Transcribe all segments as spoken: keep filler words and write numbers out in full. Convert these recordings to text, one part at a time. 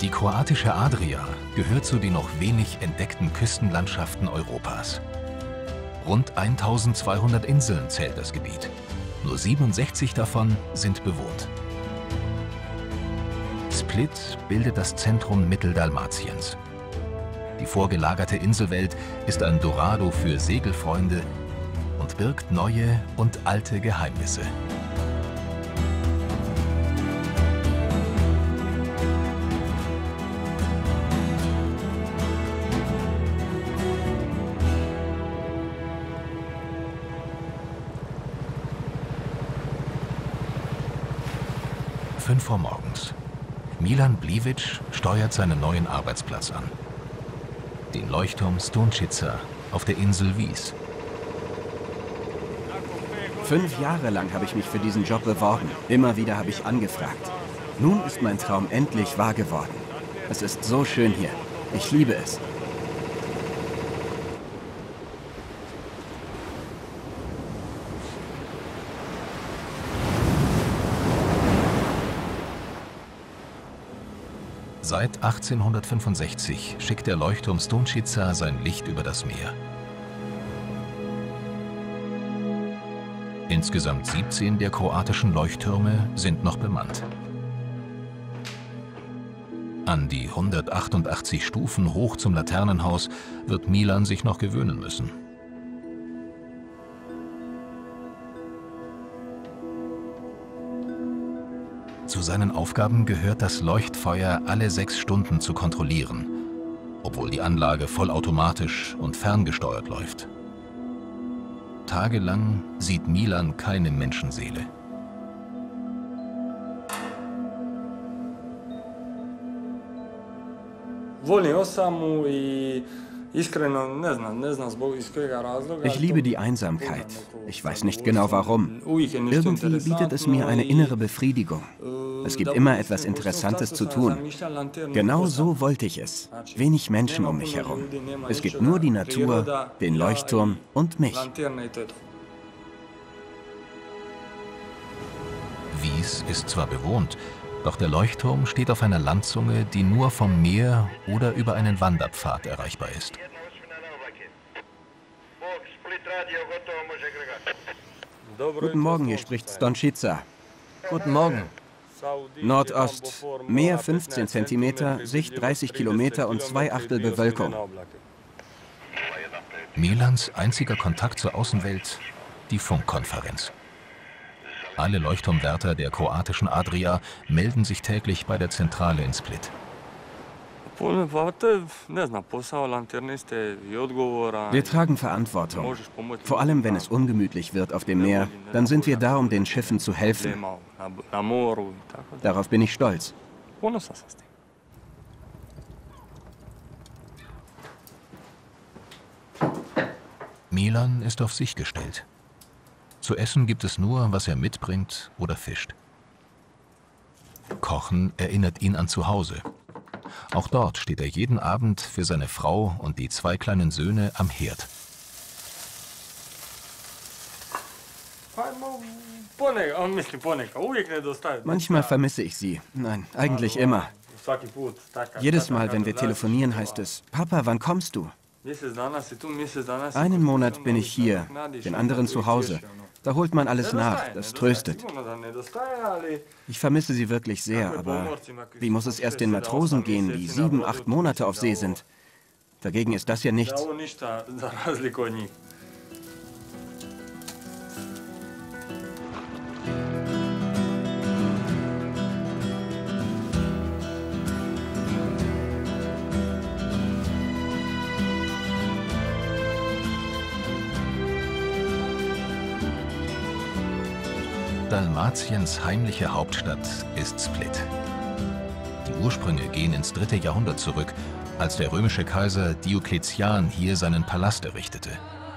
Die kroatische Adria gehört zu den noch wenig entdeckten Küstenlandschaften Europas. Rund eintausendzweihundert Inseln zählt das Gebiet. Nur siebenundsechzig davon sind bewohnt. Split bildet das Zentrum Mitteldalmatiens. Die vorgelagerte Inselwelt ist ein Dorado für Segelfreunde und birgt neue und alte Geheimnisse. fünf Uhr morgens. Milan Blivic steuert seinen neuen Arbeitsplatz an. Den Leuchtturm Stončica auf der Insel Vis. Fünf Jahre lang habe ich mich für diesen Job beworben. Immer wieder habe ich angefragt. Nun ist mein Traum endlich wahr geworden. Es ist so schön hier. Ich liebe es. Seit achtzehnhundertfünfundsechzig schickt der Leuchtturm Stončica sein Licht über das Meer. Insgesamt siebzehn der kroatischen Leuchttürme sind noch bemannt. An die hundertachtundachtzig Stufen hoch zum Laternenhaus wird Milan sich noch gewöhnen müssen. Zu seinen Aufgaben gehört, das Leuchtfeuer alle sechs Stunden zu kontrollieren, obwohl die Anlage vollautomatisch und ferngesteuert läuft. Tagelang sieht Milan keine Menschenseele. Ich liebe die Einsamkeit. Ich weiß nicht genau warum. Irgendwie bietet es mir eine innere Befriedigung. Es gibt immer etwas Interessantes zu tun. Genau so wollte ich es. Wenig Menschen um mich herum. Es gibt nur die Natur, den Leuchtturm und mich. Vis ist zwar bewohnt, doch der Leuchtturm steht auf einer Landzunge, die nur vom Meer oder über einen Wanderpfad erreichbar ist. Guten Morgen, hier spricht Stončica. Guten Morgen. Nordost, Meer fünfzehn Zentimeter, Sicht dreißig Kilometer und zwei Achtel Bewölkung. Milans einziger Kontakt zur Außenwelt, die Funkkonferenz. Alle Leuchtturmwärter der kroatischen Adria melden sich täglich bei der Zentrale in Split. Wir tragen Verantwortung. Vor allem, wenn es ungemütlich wird auf dem Meer, dann sind wir da, um den Schiffen zu helfen. Darauf bin ich stolz. Milan ist auf sich gestellt. Zu essen gibt es nur, was er mitbringt oder fischt. Kochen erinnert ihn an zu Hause. Auch dort steht er jeden Abend für seine Frau und die zwei kleinen Söhne am Herd. Manchmal vermisse ich sie. Nein, eigentlich immer. Jedes Mal, wenn wir telefonieren, heißt es, Papa, wann kommst du? Einen Monat bin ich hier, den anderen zu Hause. Da holt man alles nach, das tröstet. Ich vermisse sie wirklich sehr, aber wie muss es erst den Matrosen gehen, die sieben, acht Monate auf See sind? Dagegen ist das ja nichts. Dalmatiens heimliche Hauptstadt ist Split. Die Ursprünge gehen ins dritte Jahrhundert zurück, als der römische Kaiser Diokletian hier seinen Palast errichtete.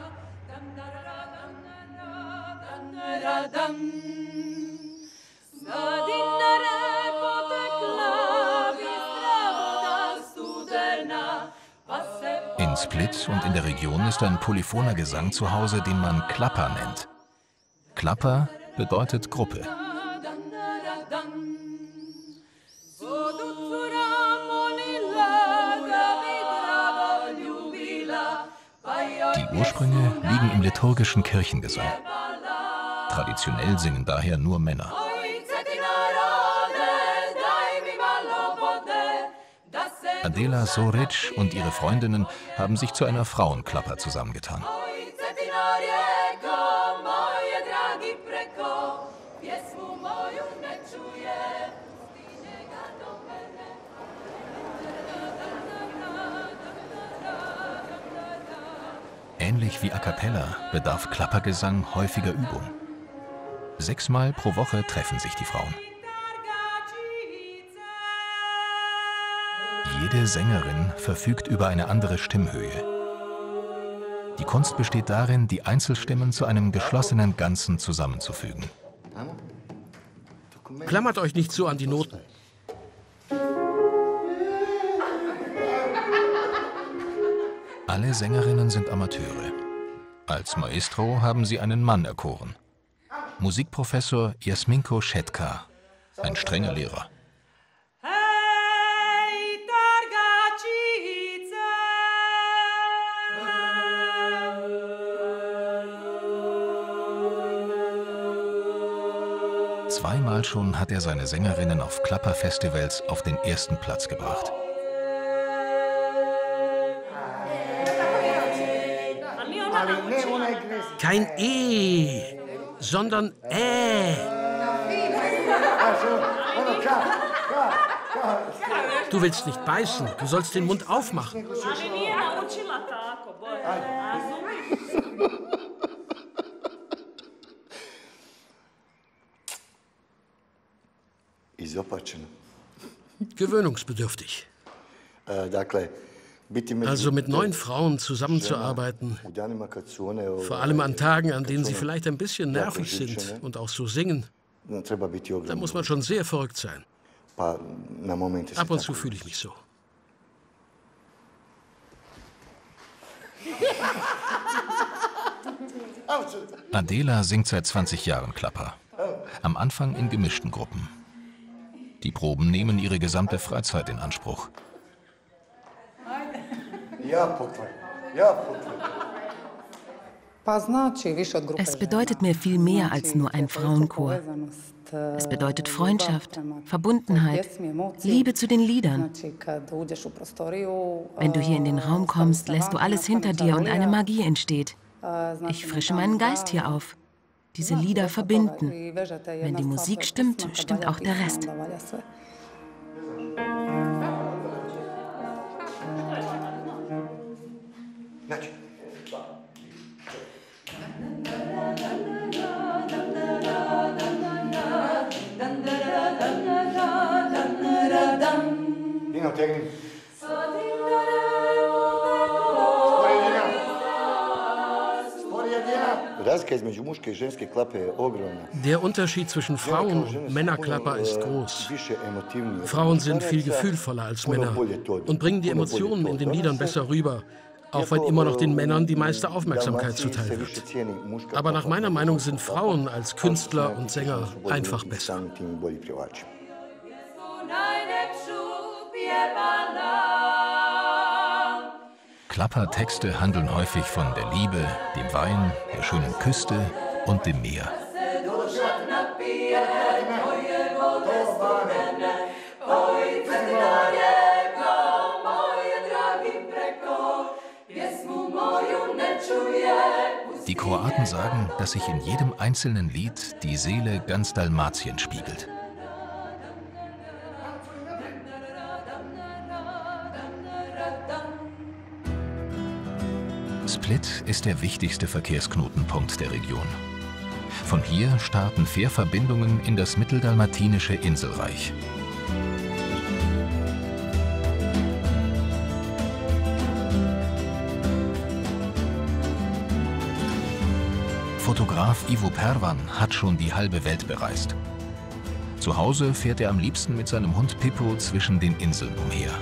In Split und in der Region ist ein polyphoner Gesang zu Hause, den man Klapper nennt. Klapper bedeutet Gruppe. Die Ursprünge liegen im liturgischen Kirchengesang. Traditionell singen daher nur Männer. Adela Zoric und ihre Freundinnen haben sich zu einer Frauenklapper zusammengetan. Ähnlich wie A cappella bedarf Klappergesang häufiger Übung. Sechsmal pro Woche treffen sich die Frauen. Jede Sängerin verfügt über eine andere Stimmhöhe. Die Kunst besteht darin, die Einzelstimmen zu einem geschlossenen Ganzen zusammenzufügen. Klammert euch nicht so an die Noten. Alle Sängerinnen sind Amateure. Als Maestro haben sie einen Mann erkoren. Musikprofessor Jasminko Schetka, ein strenger Lehrer. Zweimal schon hat er seine Sängerinnen auf Klapperfestivals auf den ersten Platz gebracht. Kein E, sondern Ä. Du willst nicht beißen, du sollst den Mund aufmachen. Gewöhnungsbedürftig. Also mit neun Frauen zusammenzuarbeiten, vor allem an Tagen, an denen sie vielleicht ein bisschen nervig sind und auch so singen, da muss man schon sehr verrückt sein. Ab und zu fühle ich mich so. Adela singt seit zwanzig Jahren Klapper. Am Anfang in gemischten Gruppen. Die Proben nehmen ihre gesamte Freizeit in Anspruch. Es bedeutet mir viel mehr als nur ein Frauenchor. Es bedeutet Freundschaft, Verbundenheit, Liebe zu den Liedern. Wenn du hier in den Raum kommst, lässt du alles hinter dir und eine Magie entsteht. Ich frische meinen Geist hier auf. Diese Lieder verbinden. Wenn die Musik stimmt, stimmt auch der Rest. Der Unterschied zwischen Frauen- und Männerklapper ist groß. Frauen sind viel gefühlvoller als Männer und bringen die Emotionen in den Liedern besser rüber, auch wenn immer noch den Männern die meiste Aufmerksamkeit zuteil wird. Aber nach meiner Meinung sind Frauen als Künstler und Sänger einfach besser. Klappertexte handeln häufig von der Liebe, dem Wein, der schönen Küste und dem Meer. Die Kroaten sagen, dass sich in jedem einzelnen Lied die Seele ganz Dalmatiens spiegelt. Split ist der wichtigste Verkehrsknotenpunkt der Region. Von hier starten Fährverbindungen in das mitteldalmatinische Inselreich. Fotograf Ivo Pervan hat schon die halbe Welt bereist. Zu Hause fährt er am liebsten mit seinem Hund Pippo zwischen den Inseln umher.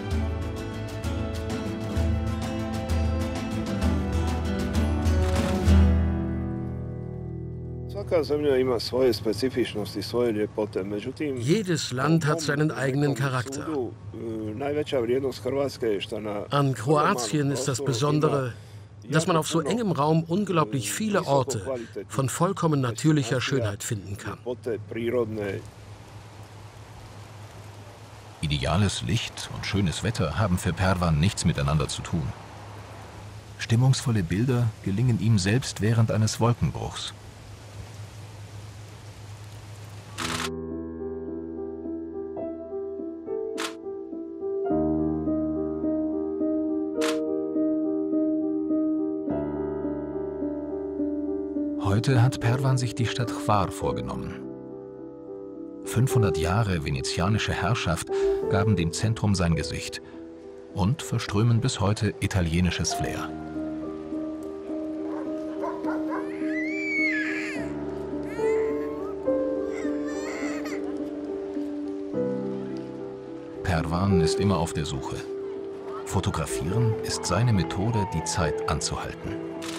Jedes Land hat seinen eigenen Charakter. An Kroatien ist das Besondere, dass man auf so engem Raum unglaublich viele Orte von vollkommen natürlicher Schönheit finden kann. Ideales Licht und schönes Wetter haben für Pervan nichts miteinander zu tun. Stimmungsvolle Bilder gelingen ihm selbst während eines Wolkenbruchs. Heute hat Pervan sich die Stadt Hvar vorgenommen. fünfhundert Jahre venezianische Herrschaft gaben dem Zentrum sein Gesicht und verströmen bis heute italienisches Flair. Pervan ist immer auf der Suche. Fotografieren ist seine Methode, die Zeit anzuhalten.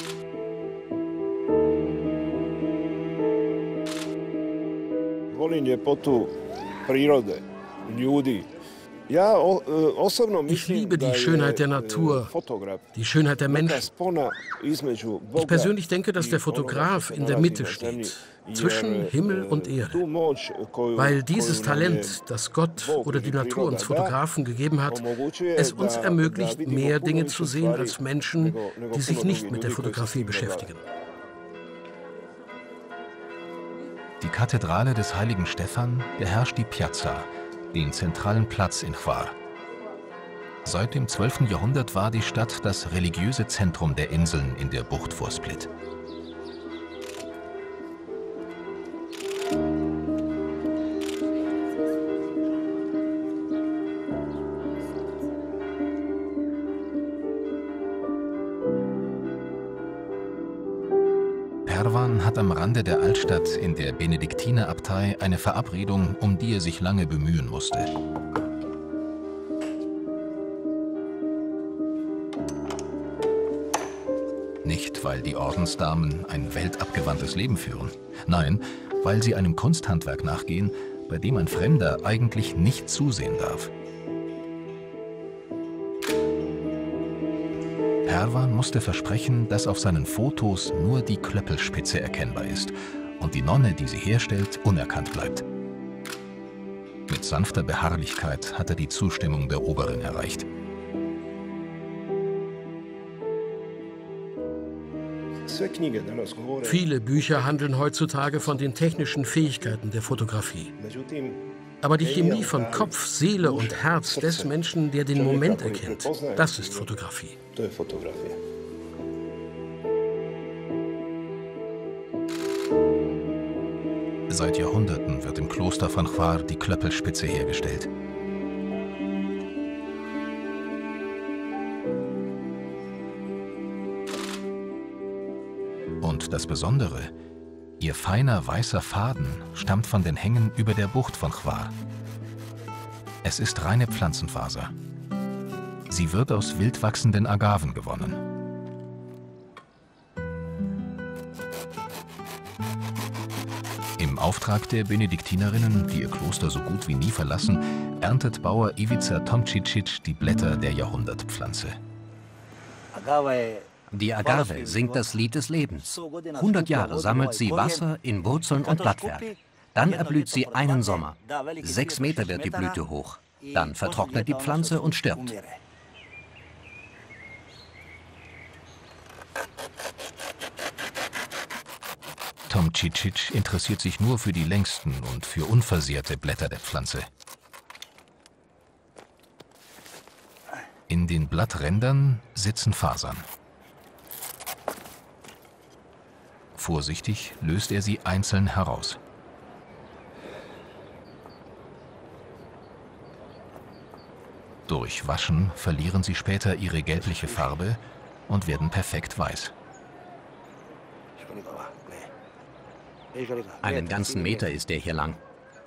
Ich liebe die Schönheit der Natur, die Schönheit der Menschen. Ich persönlich denke, dass der Fotograf in der Mitte steht, zwischen Himmel und Erde. Weil dieses Talent, das Gott oder die Natur uns Fotografen gegeben hat, es uns ermöglicht, mehr Dinge zu sehen als Menschen, die sich nicht mit der Fotografie beschäftigen. Die Kathedrale des heiligen Stephan beherrscht die Piazza, den zentralen Platz in Hvar. Seit dem zwölften Jahrhundert war die Stadt das religiöse Zentrum der Inseln in der Bucht vor Split. Pervan hat am Rande der Altstadt in der Benediktinerabtei eine Verabredung, um die er sich lange bemühen musste. Nicht, weil die Ordensdamen ein weltabgewandtes Leben führen. Nein, weil sie einem Kunsthandwerk nachgehen, bei dem ein Fremder eigentlich nicht zusehen darf. Pervan musste versprechen, dass auf seinen Fotos nur die Klöppelspitze erkennbar ist und die Nonne, die sie herstellt, unerkannt bleibt. Mit sanfter Beharrlichkeit hat er die Zustimmung der Oberin erreicht. Viele Bücher handeln heutzutage von den technischen Fähigkeiten der Fotografie. Aber die Chemie von Kopf, Seele und Herz des Menschen, der den Moment erkennt, das ist Fotografie. Seit Jahrhunderten wird im Kloster von Hvar die Klöppelspitze hergestellt. Und das Besondere: Ihr feiner weißer Faden stammt von den Hängen über der Bucht von Hvar. Es ist reine Pflanzenfaser. Sie wird aus wild wachsenden Agaven gewonnen. Im Auftrag der Benediktinerinnen, die ihr Kloster so gut wie nie verlassen, erntet Bauer Ivica Tomčičić die Blätter der Jahrhundertpflanze. Die Agave singt das Lied des Lebens. hundert Jahre sammelt sie Wasser in Wurzeln und Blattwerk. Dann erblüht sie einen Sommer. Sechs Meter wird die Blüte hoch. Dann vertrocknet die Pflanze und stirbt. Tomčičić interessiert sich nur für die längsten und für unversehrte Blätter der Pflanze. In den Blatträndern sitzen Fasern. Vorsichtig löst er sie einzeln heraus. Durch Waschen verlieren sie später ihre gelbliche Farbe und werden perfekt weiß. Einen ganzen Meter ist der hier lang.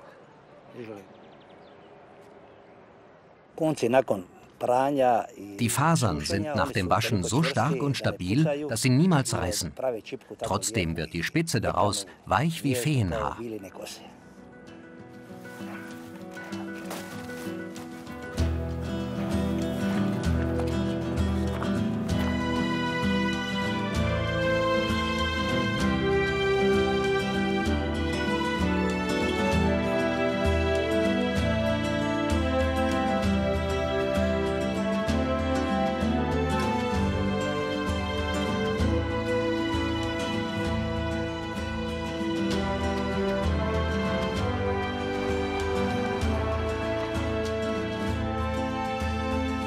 Die Fasern sind nach dem Waschen so stark und stabil, dass sie niemals reißen. Trotzdem wird die Spitze daraus weich wie Feenhaar.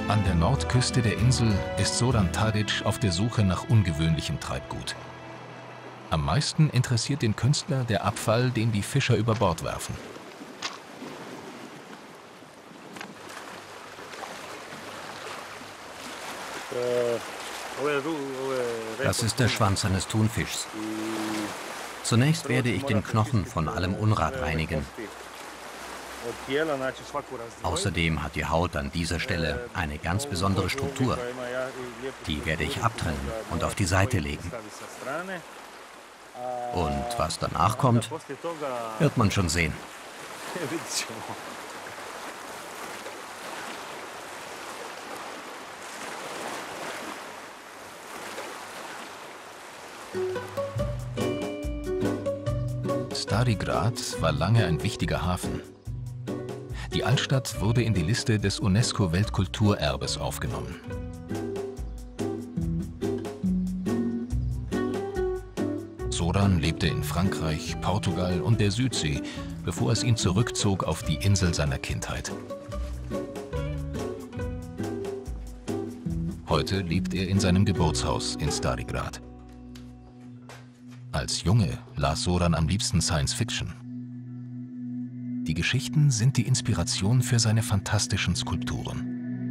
An der Nordküste der Insel ist Zoran Tadić auf der Suche nach ungewöhnlichem Treibgut. Am meisten interessiert den Künstler der Abfall, den die Fischer über Bord werfen. Das ist der Schwanz eines Thunfischs. Zunächst werde ich den Knochen von allem Unrat reinigen. Außerdem hat die Haut an dieser Stelle eine ganz besondere Struktur. Die werde ich abtrennen und auf die Seite legen. Und was danach kommt, wird man schon sehen. Stari Grad war lange ein wichtiger Hafen. Die Altstadt wurde in die Liste des UNESCO-Weltkulturerbes aufgenommen. Zoran lebte in Frankreich, Portugal und der Südsee, bevor es ihn zurückzog auf die Insel seiner Kindheit. Heute lebt er in seinem Geburtshaus in Stari Grad. Als Junge las Zoran am liebsten Science Fiction. Die Geschichten sind die Inspiration für seine fantastischen Skulpturen.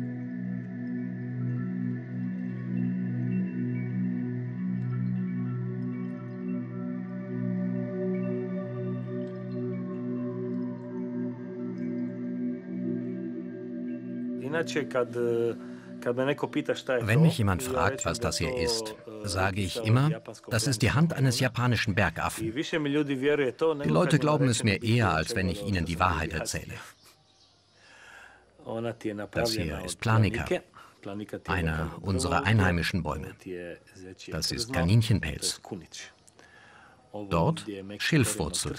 Wenn mich jemand fragt, was das hier ist, sage ich immer, das ist die Hand eines japanischen Bergaffen. Die Leute glauben es mir eher, als wenn ich ihnen die Wahrheit erzähle. Das hier ist Planica, einer unserer einheimischen Bäume. Das ist Kaninchenpelz. Dort Schilfwurzel.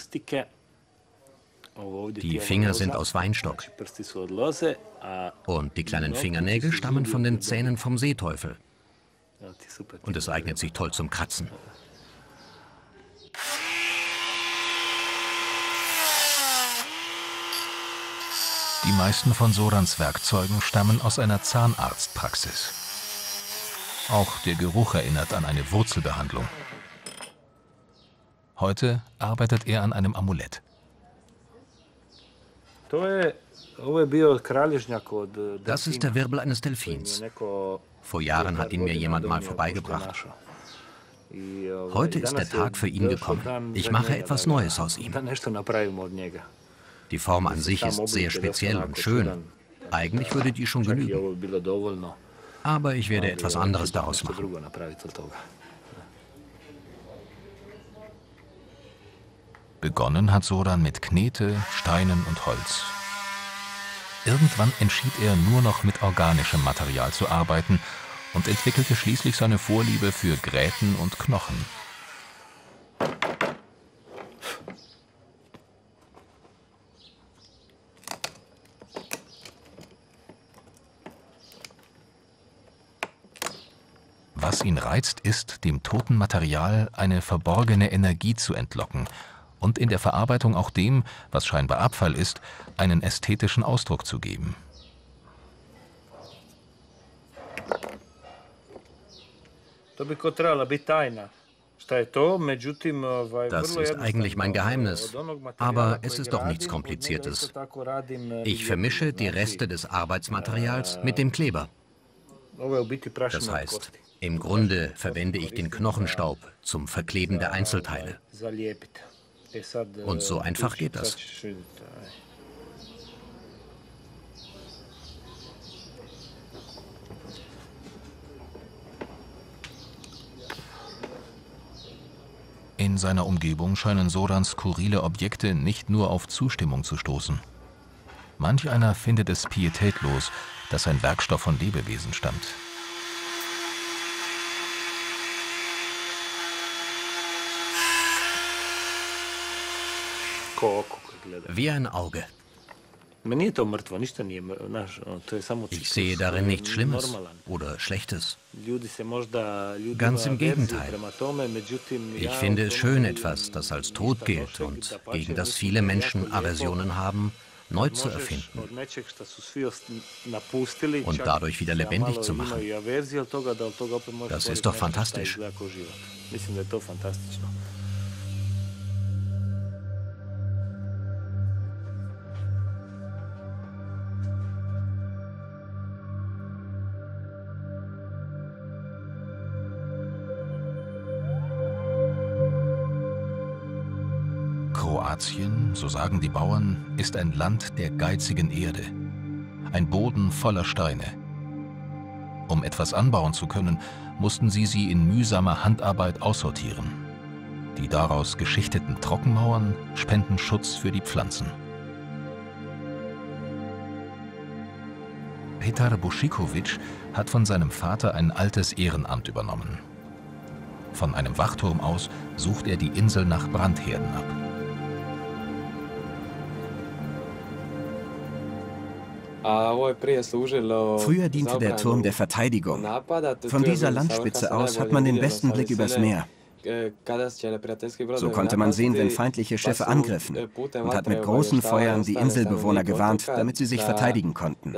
Die Finger sind aus Weinstock. Und die kleinen Fingernägel stammen von den Zähnen vom Seeteufel. Und es eignet sich toll zum Kratzen. Die meisten von Zorans Werkzeugen stammen aus einer Zahnarztpraxis. Auch der Geruch erinnert an eine Wurzelbehandlung. Heute arbeitet er an einem Amulett. Das ist der Wirbel eines Delfins. Vor Jahren hat ihn mir jemand mal vorbeigebracht. Heute ist der Tag für ihn gekommen. Ich mache etwas Neues aus ihm. Die Form an sich ist sehr speziell und schön. Eigentlich würde die schon genügen. Aber ich werde etwas anderes daraus machen. Begonnen hat Zoran mit Knete, Steinen und Holz. Irgendwann entschied er, nur noch mit organischem Material zu arbeiten und entwickelte schließlich seine Vorliebe für Gräten und Knochen. Was ihn reizt, ist, dem toten Material eine verborgene Energie zu entlocken und in der Verarbeitung auch dem, was scheinbar Abfall ist, einen ästhetischen Ausdruck zu geben. Das ist eigentlich mein Geheimnis, aber es ist doch nichts Kompliziertes. Ich vermische die Reste des Arbeitsmaterials mit dem Kleber. Das heißt, im Grunde verwende ich den Knochenstaub zum Verkleben der Einzelteile. Und so einfach geht das. In seiner Umgebung scheinen Zorans skurrile Objekte nicht nur auf Zustimmung zu stoßen. Manch einer findet es pietätlos, dass ein Werkstoff von Lebewesen stammt. Wie ein Auge. Ich sehe darin nichts Schlimmes oder Schlechtes. Ganz im Gegenteil. Ich finde es schön, etwas, das als tot gilt und gegen das viele Menschen Aversionen haben, neu zu erfinden und dadurch wieder lebendig zu machen. Das ist doch fantastisch. Kroatien, so sagen die Bauern, ist ein Land der geizigen Erde, ein Boden voller Steine. Um etwas anbauen zu können, mussten sie sie in mühsamer Handarbeit aussortieren. Die daraus geschichteten Trockenmauern spenden Schutz für die Pflanzen. Petar Bušiković hat von seinem Vater ein altes Ehrenamt übernommen. Von einem Wachturm aus sucht er die Insel nach Brandherden ab. Früher diente der Turm der Verteidigung. Von dieser Landspitze aus hat man den besten Blick übers Meer. So konnte man sehen, wenn feindliche Schiffe angriffen, und hat mit großen Feuern die Inselbewohner gewarnt, damit sie sich verteidigen konnten.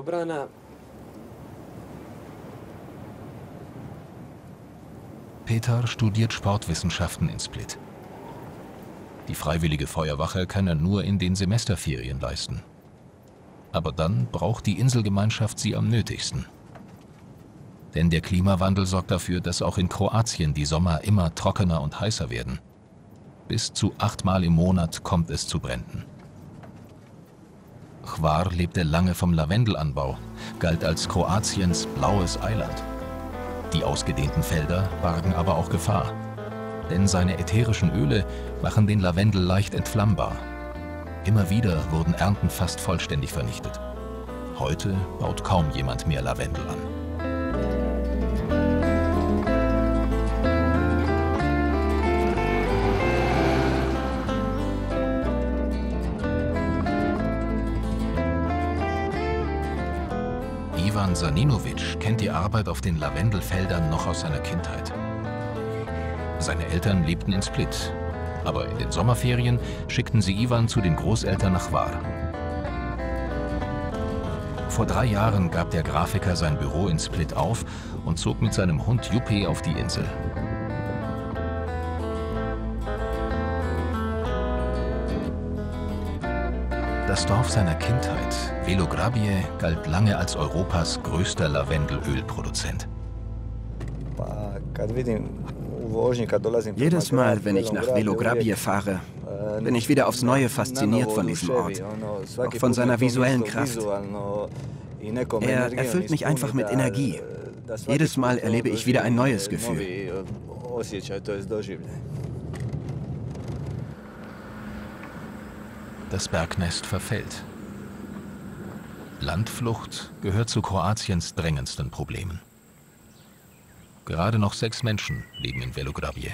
Petar studiert Sportwissenschaften in Split. Die freiwillige Feuerwache kann er nur in den Semesterferien leisten. Aber dann braucht die Inselgemeinschaft sie am nötigsten. Denn der Klimawandel sorgt dafür, dass auch in Kroatien die Sommer immer trockener und heißer werden. Bis zu achtmal im Monat kommt es zu Bränden. Hvar lebte lange vom Lavendelanbau, galt als Kroatiens blaues Eiland. Die ausgedehnten Felder bargen aber auch Gefahr. Denn seine ätherischen Öle machen den Lavendel leicht entflammbar. Immer wieder wurden Ernten fast vollständig vernichtet. Heute baut kaum jemand mehr Lavendel an. Ivan Saninović kennt die Arbeit auf den Lavendelfeldern noch aus seiner Kindheit. Seine Eltern lebten in Split. Aber in den Sommerferien schickten sie Ivan zu den Großeltern nach Hvar. Vor drei Jahren gab der Grafiker sein Büro in Split auf und zog mit seinem Hund Juppé auf die Insel. Das Dorf seiner Kindheit, Velograbije, galt lange als Europas größter Lavendelölproduzent. Jedes Mal, wenn ich nach Velograbije fahre, bin ich wieder aufs Neue fasziniert von diesem Ort, auch von seiner visuellen Kraft. Er erfüllt mich einfach mit Energie. Jedes Mal erlebe ich wieder ein neues Gefühl. Das Bergnest verfällt. Landflucht gehört zu Kroatiens drängendsten Problemen. Gerade noch sechs Menschen leben in Velograbije.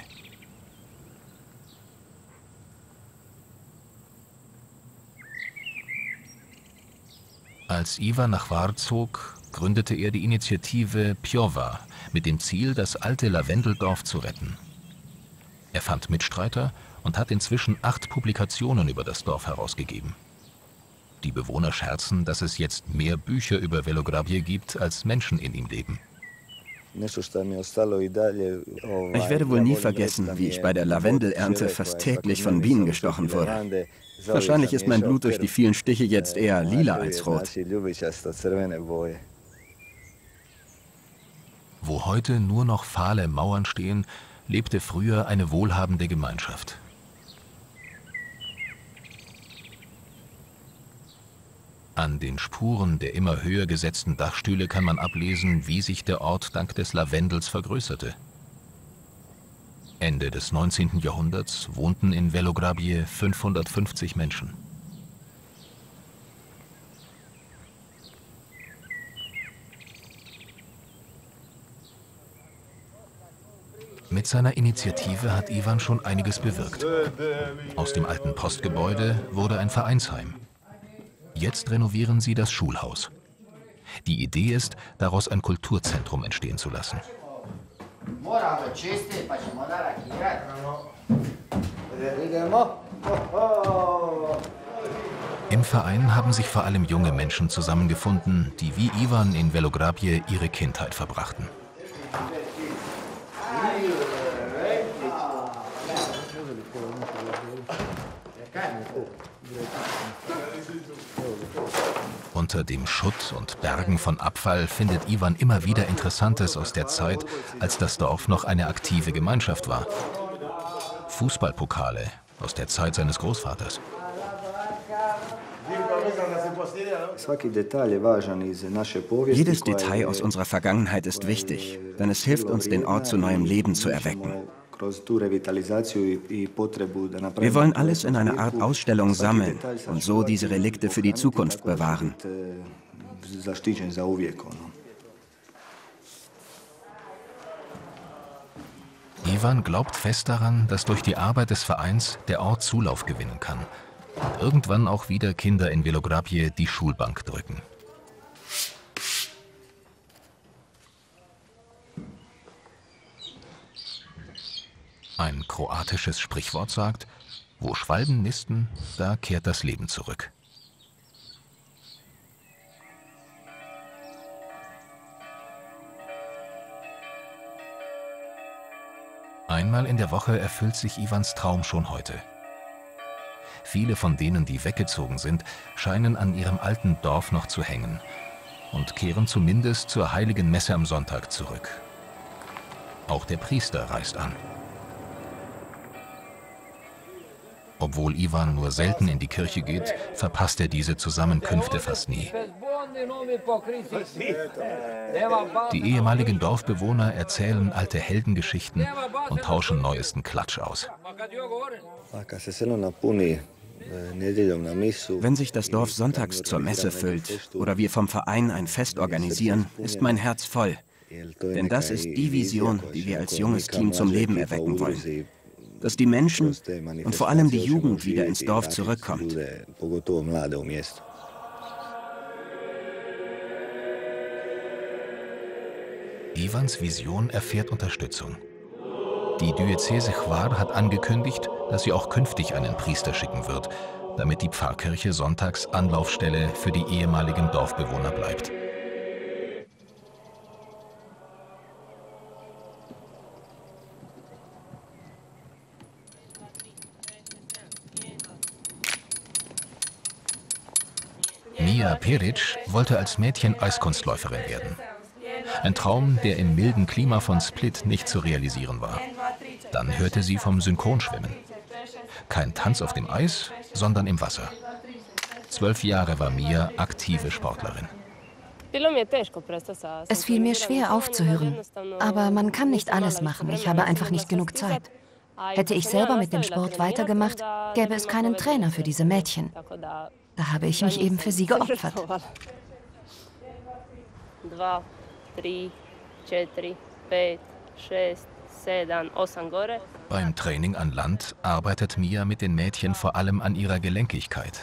Als Ivan nach Hvar zog, gründete er die Initiative Pjova mit dem Ziel, das alte Lavendeldorf zu retten. Er fand Mitstreiter und hat inzwischen acht Publikationen über das Dorf herausgegeben. Die Bewohner scherzen, dass es jetzt mehr Bücher über Velograbije gibt, als Menschen in ihm leben. Ich werde wohl nie vergessen, wie ich bei der Lavendelernte fast täglich von Bienen gestochen wurde. Wahrscheinlich ist mein Blut durch die vielen Stiche jetzt eher lila als rot. Wo heute nur noch fahle Mauern stehen, lebte früher eine wohlhabende Gemeinschaft. An den Spuren der immer höher gesetzten Dachstühle kann man ablesen, wie sich der Ort dank des Lavendels vergrößerte. Ende des neunzehnten Jahrhunderts wohnten in Velograbije fünfhundertfünfzig Menschen. Mit seiner Initiative hat Ivan schon einiges bewirkt. Aus dem alten Postgebäude wurde ein Vereinsheim. Jetzt renovieren sie das Schulhaus. Die Idee ist, daraus ein Kulturzentrum entstehen zu lassen. Im Verein haben sich vor allem junge Menschen zusammengefunden, die wie Ivan in Velograbje ihre Kindheit verbrachten. Unter dem Schutt und Bergen von Abfall findet Ivan immer wieder Interessantes aus der Zeit, als das Dorf noch eine aktive Gemeinschaft war. Fußballpokale aus der Zeit seines Großvaters. Jedes Detail aus unserer Vergangenheit ist wichtig, denn es hilft uns, den Ort zu neuem Leben zu erwecken. Wir wollen alles in einer Art Ausstellung sammeln und so diese Relikte für die Zukunft bewahren. Ivan glaubt fest daran, dass durch die Arbeit des Vereins der Ort Zulauf gewinnen kann und irgendwann auch wieder Kinder in Velograbje die Schulbank drücken. Ein kroatisches Sprichwort sagt, wo Schwalben nisten, da kehrt das Leben zurück. Einmal in der Woche erfüllt sich Ivans Traum schon heute. Viele von denen, die weggezogen sind, scheinen an ihrem alten Dorf noch zu hängen und kehren zumindest zur heiligen Messe am Sonntag zurück. Auch der Priester reist an. Obwohl Ivan nur selten in die Kirche geht, verpasst er diese Zusammenkünfte fast nie. Die ehemaligen Dorfbewohner erzählen alte Heldengeschichten und tauschen neuesten Klatsch aus. Wenn sich das Dorf sonntags zur Messe füllt oder wir vom Verein ein Fest organisieren, ist mein Herz voll. Denn das ist die Vision, die wir als junges Team zum Leben erwecken wollen. Dass die Menschen und vor allem die Jugend wieder ins Dorf zurückkommt. Ivans Vision erfährt Unterstützung. Die Diözese Hvar hat angekündigt, dass sie auch künftig einen Priester schicken wird, damit die Pfarrkirche sonntags Anlaufstelle für die ehemaligen Dorfbewohner bleibt. Mia Peric wollte als Mädchen Eiskunstläuferin werden. Ein Traum, der im milden Klima von Split nicht zu realisieren war. Dann hörte sie vom Synchronschwimmen. Kein Tanz auf dem Eis, sondern im Wasser. Zwölf Jahre war Mia aktive Sportlerin. Es fiel mir schwer aufzuhören, aber man kann nicht alles machen. Ich habe einfach nicht genug Zeit. Hätte ich selber mit dem Sport weitergemacht, gäbe es keinen Trainer für diese Mädchen. Da habe ich mich eben für sie geopfert. Beim Training an Land arbeitet Mia mit den Mädchen vor allem an ihrer Gelenkigkeit.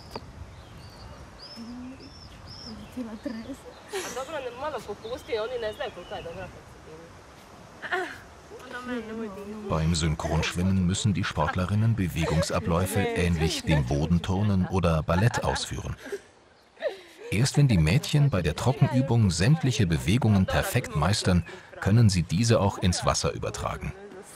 Beim Synchronschwimmen müssen die Sportlerinnen Bewegungsabläufe ähnlich dem Bodenturnen oder Ballett ausführen. Erst wenn die Mädchen bei der Trockenübung sämtliche Bewegungen perfekt meistern, können sie diese auch ins Wasser übertragen.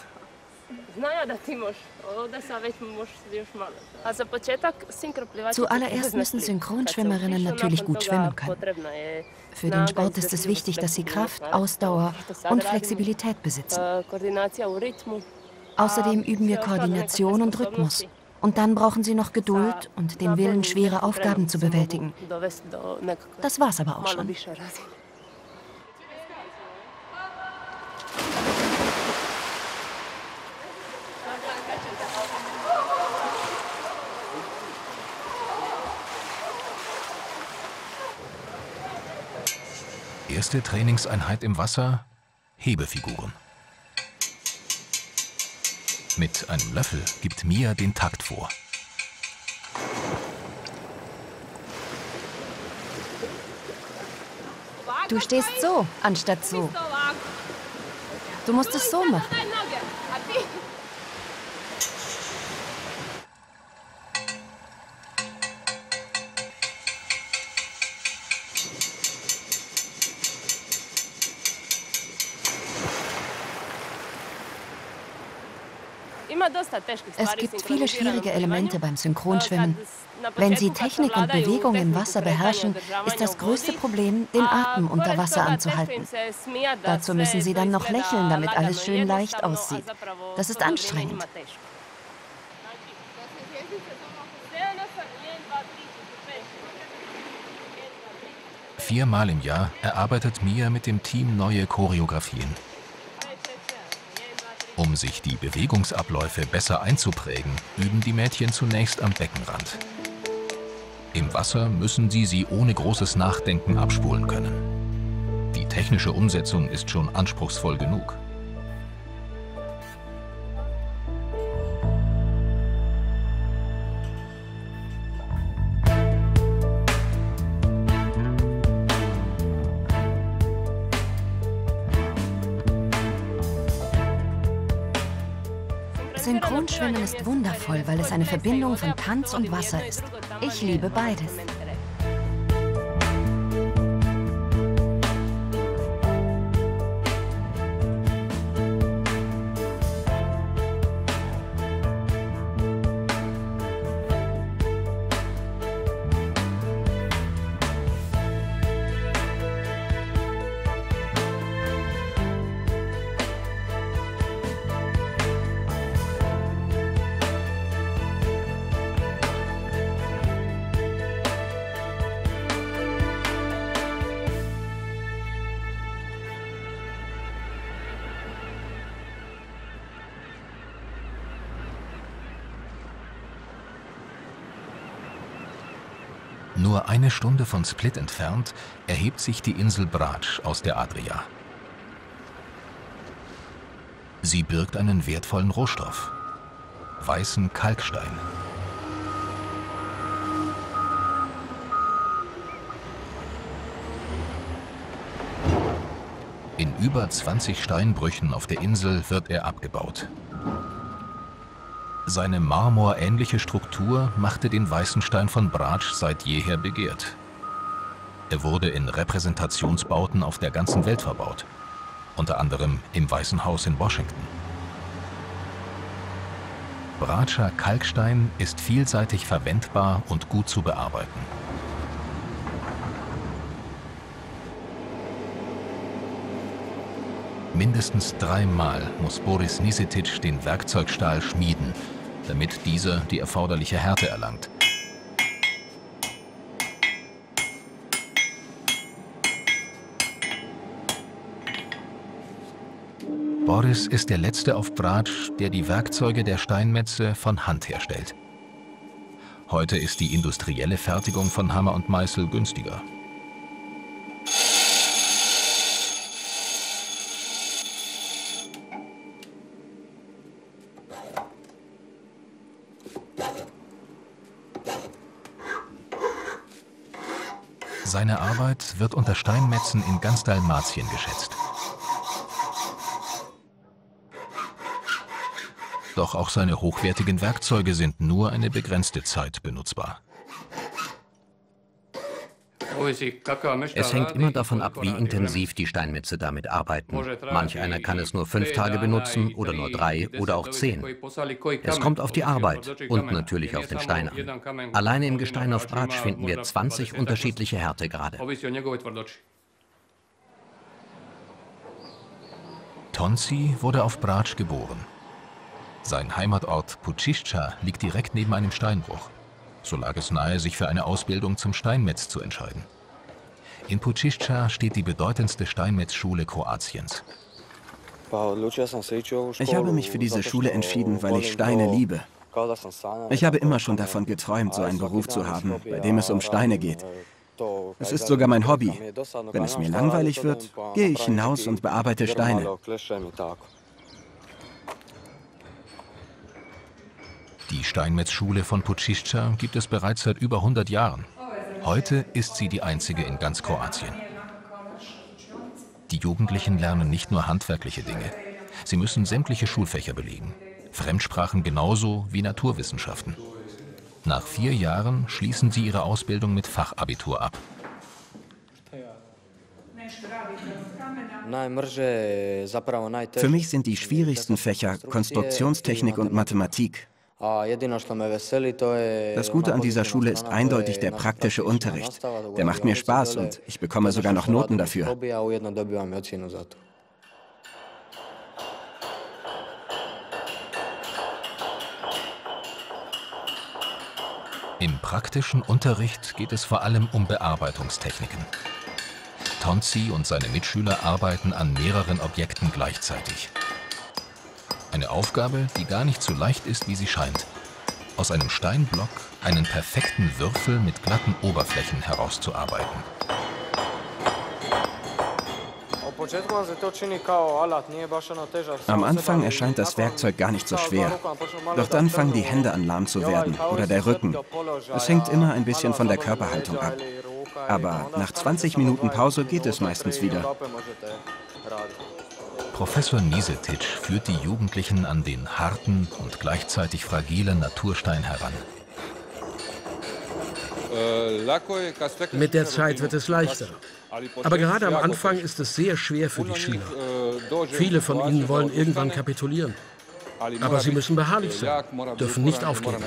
Zuallererst müssen Synchronschwimmerinnen natürlich gut schwimmen können. Für den Sport ist es wichtig, dass sie Kraft, Ausdauer und Flexibilität besitzen. Außerdem üben wir Koordination und Rhythmus. Und dann brauchen sie noch Geduld und den Willen, schwere Aufgaben zu bewältigen. Das war's aber auch schon. Erste Trainingseinheit im Wasser: Hebefiguren. Mit einem Löffel gibt Mia den Takt vor. Du stehst so, anstatt so. Du musst es so machen. Es gibt viele schwierige Elemente beim Synchronschwimmen. Wenn Sie Technik und Bewegung im Wasser beherrschen, ist das größte Problem, den Atem unter Wasser anzuhalten. Dazu müssen Sie dann noch lächeln, damit alles schön leicht aussieht. Das ist anstrengend. Viermal im Jahr erarbeitet Mia mit dem Team neue Choreografien. Um sich die Bewegungsabläufe besser einzuprägen, üben die Mädchen zunächst am Beckenrand. Im Wasser müssen sie sie ohne großes Nachdenken abspulen können. Die technische Umsetzung ist schon anspruchsvoll genug. Synchronschwimmen ist wundervoll, weil es eine Verbindung von Tanz und Wasser ist. Ich liebe beides. Nur eine Stunde von Split entfernt erhebt sich die Insel Brač aus der Adria. Sie birgt einen wertvollen Rohstoff: weißen Kalkstein. In über zwanzig Steinbrüchen auf der Insel wird er abgebaut. Seine marmorähnliche Struktur machte den weißen Stein von Brač seit jeher begehrt. Er wurde in Repräsentationsbauten auf der ganzen Welt verbaut, unter anderem im Weißen Haus in Washington. Bračer Kalkstein ist vielseitig verwendbar und gut zu bearbeiten. Mindestens dreimal muss Boris Nižetić den Werkzeugstahl schmieden, damit dieser die erforderliche Härte erlangt. Boris ist der Letzte auf Brač, der die Werkzeuge der Steinmetze von Hand herstellt. Heute ist die industrielle Fertigung von Hammer und Meißel günstiger. Seine Arbeit wird unter Steinmetzen in ganz Dalmatien geschätzt. Doch auch seine hochwertigen Werkzeuge sind nur eine begrenzte Zeit benutzbar. Es hängt immer davon ab, wie intensiv die Steinmetze damit arbeiten. Manch einer kann es nur fünf Tage benutzen oder nur drei oder auch zehn. Es kommt auf die Arbeit und natürlich auf den Stein an. Alleine im Gestein auf Brač finden wir zwanzig unterschiedliche Härtegrade. Tonči wurde auf Brač geboren. Sein Heimatort Pučišća liegt direkt neben einem Steinbruch. So lag es nahe, sich für eine Ausbildung zum Steinmetz zu entscheiden. In Pučišća steht die bedeutendste Steinmetzschule Kroatiens. Ich habe mich für diese Schule entschieden, weil ich Steine liebe. Ich habe immer schon davon geträumt, so einen Beruf zu haben, bei dem es um Steine geht. Es ist sogar mein Hobby. Wenn es mir langweilig wird, gehe ich hinaus und bearbeite Steine. Die Steinmetzschule von Pučišća gibt es bereits seit über hundert Jahren. Heute ist sie die einzige in ganz Kroatien. Die Jugendlichen lernen nicht nur handwerkliche Dinge. Sie müssen sämtliche Schulfächer belegen. Fremdsprachen genauso wie Naturwissenschaften. Nach vier Jahren schließen sie ihre Ausbildung mit Fachabitur ab. Für mich sind die schwierigsten Fächer Konstruktionstechnik und Mathematik. Das Gute an dieser Schule ist eindeutig der praktische Unterricht. Der macht mir Spaß und ich bekomme sogar noch Noten dafür. Im praktischen Unterricht geht es vor allem um Bearbeitungstechniken. Tonzi und seine Mitschüler arbeiten an mehreren Objekten gleichzeitig. Eine Aufgabe, die gar nicht so leicht ist, wie sie scheint. Aus einem Steinblock einen perfekten Würfel mit glatten Oberflächen herauszuarbeiten. Am Anfang erscheint das Werkzeug gar nicht so schwer. Doch dann fangen die Hände an lahm zu werden oder der Rücken. Es hängt immer ein bisschen von der Körperhaltung ab. Aber nach zwanzig Minuten Pause geht es meistens wieder. Professor Nisetic führt die Jugendlichen an den harten und gleichzeitig fragilen Naturstein heran. Mit der Zeit wird es leichter. Aber gerade am Anfang ist es sehr schwer für die Schüler. Viele von ihnen wollen irgendwann kapitulieren. Aber sie müssen beharrlich sein, dürfen nicht aufgeben.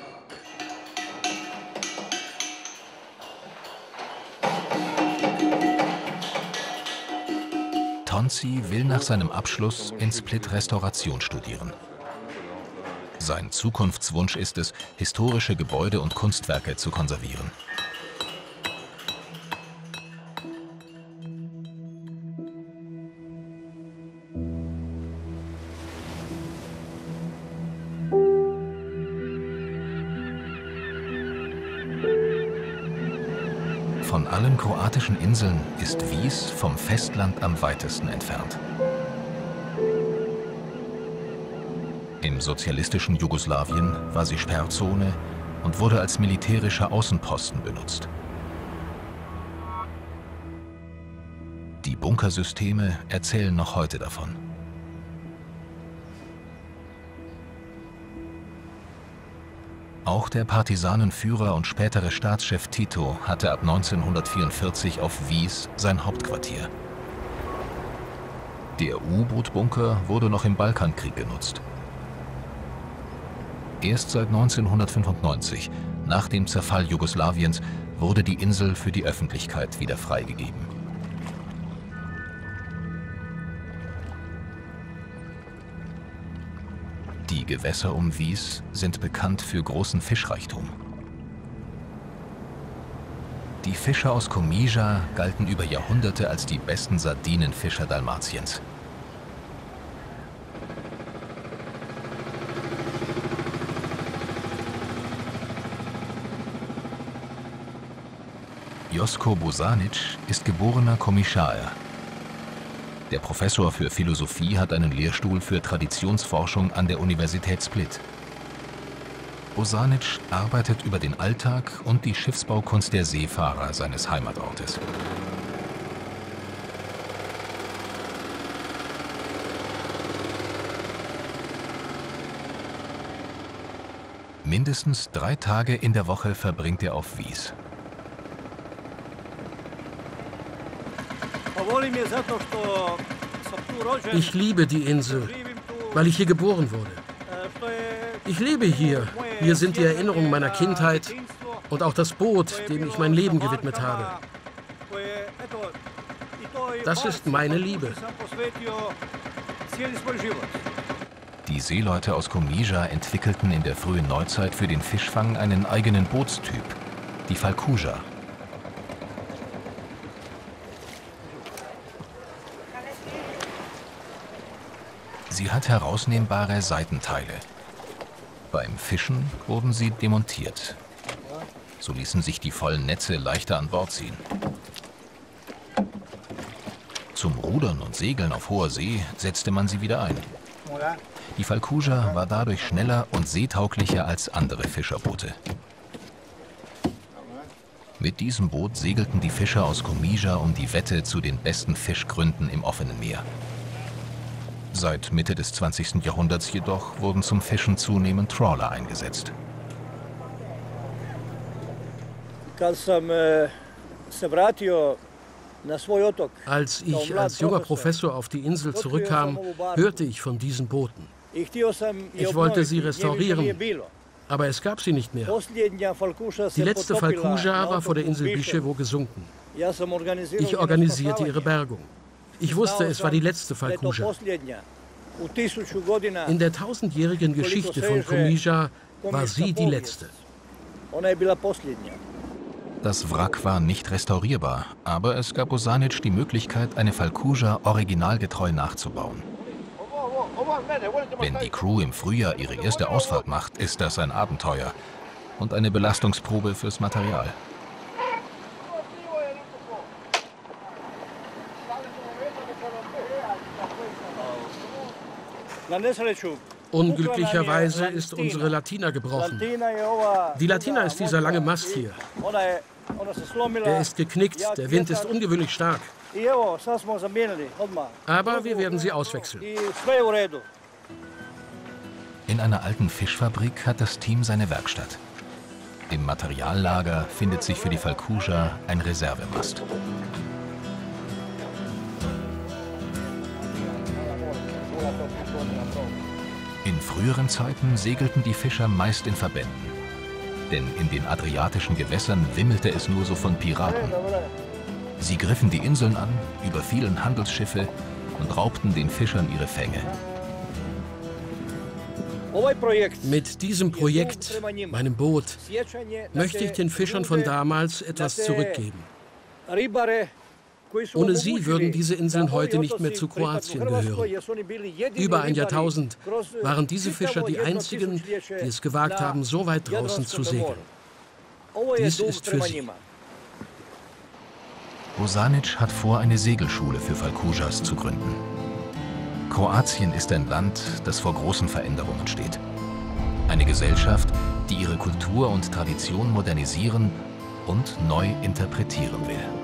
Tonzi will nach seinem Abschluss in Split Restauration studieren. Sein Zukunftswunsch ist es, historische Gebäude und Kunstwerke zu konservieren. Von allen kroatischen Inseln ist Vis vom Festland am weitesten entfernt. Im sozialistischen Jugoslawien war sie Sperrzone und wurde als militärischer Außenposten benutzt. Die Bunkersysteme erzählen noch heute davon. Auch der Partisanenführer und spätere Staatschef Tito hatte ab neunzehnhundertvierundvierzig auf Vis sein Hauptquartier. Der U-Boot-Bunker wurde noch im Balkankrieg genutzt. Erst seit neunzehnhundertfünfundneunzig, nach dem Zerfall Jugoslawiens, wurde die Insel für die Öffentlichkeit wieder freigegeben. Die Gewässer um Vis sind bekannt für großen Fischreichtum. Die Fischer aus Komija galten über Jahrhunderte als die besten Sardinenfischer Dalmatiens. Josko Bosanic ist geborener Komisaer. Der Professor für Philosophie hat einen Lehrstuhl für Traditionsforschung an der Universität Split. Bosanic arbeitet über den Alltag und die Schiffsbaukunst der Seefahrer seines Heimatortes. Mindestens drei Tage in der Woche verbringt er auf Vis. Ich liebe die Insel, weil ich hier geboren wurde. Ich lebe hier. Hier sind die Erinnerungen meiner Kindheit und auch das Boot, dem ich mein Leben gewidmet habe. Das ist meine Liebe. Die Seeleute aus Komija entwickelten in der frühen Neuzeit für den Fischfang einen eigenen Bootstyp, die Falkuja. Sie hat herausnehmbare Seitenteile. Beim Fischen wurden sie demontiert. So ließen sich die vollen Netze leichter an Bord ziehen. Zum Rudern und Segeln auf hoher See setzte man sie wieder ein. Die Falkuja war dadurch schneller und seetauglicher als andere Fischerboote. Mit diesem Boot segelten die Fischer aus Komija um die Wette zu den besten Fischgründen im offenen Meer. Seit Mitte des zwanzigsten Jahrhunderts jedoch wurden zum Fischen zunehmend Trawler eingesetzt. Als ich als junger Professor auf die Insel zurückkam, hörte ich von diesen Booten. Ich wollte sie restaurieren, aber es gab sie nicht mehr. Die letzte Falkuša war vor der Insel Biševo gesunken. Ich organisierte ihre Bergung. Ich wusste, es war die letzte Falkuša. In der tausendjährigen Geschichte von Komiža war sie die letzte. Das Wrack war nicht restaurierbar, aber es gab Bosanic die Möglichkeit, eine Falkuša originalgetreu nachzubauen. Wenn die Crew im Frühjahr ihre erste Ausfahrt macht, ist das ein Abenteuer und eine Belastungsprobe fürs Material. Unglücklicherweise ist unsere Latina gebrochen. Die Latina ist dieser lange Mast hier. Der ist geknickt, der Wind ist ungewöhnlich stark. Aber wir werden sie auswechseln. In einer alten Fischfabrik hat das Team seine Werkstatt. Im Materiallager findet sich für die Falkuša ein Reservemast. In früheren Zeiten segelten die Fischer meist in Verbänden. Denn in den adriatischen Gewässern wimmelte es nur so von Piraten. Sie griffen die Inseln an, überfielen Handelsschiffe und raubten den Fischern ihre Fänge. Mit diesem Projekt, meinem Boot, möchte ich den Fischern von damals etwas zurückgeben. Ohne sie würden diese Inseln heute nicht mehr zu Kroatien gehören. Über ein Jahrtausend waren diese Fischer die einzigen, die es gewagt haben, so weit draußen zu segeln. Dies ist für sie. Bosanic hat vor, eine Segelschule für Falkušas zu gründen. Kroatien ist ein Land, das vor großen Veränderungen steht. Eine Gesellschaft, die ihre Kultur und Tradition modernisieren und neu interpretieren will.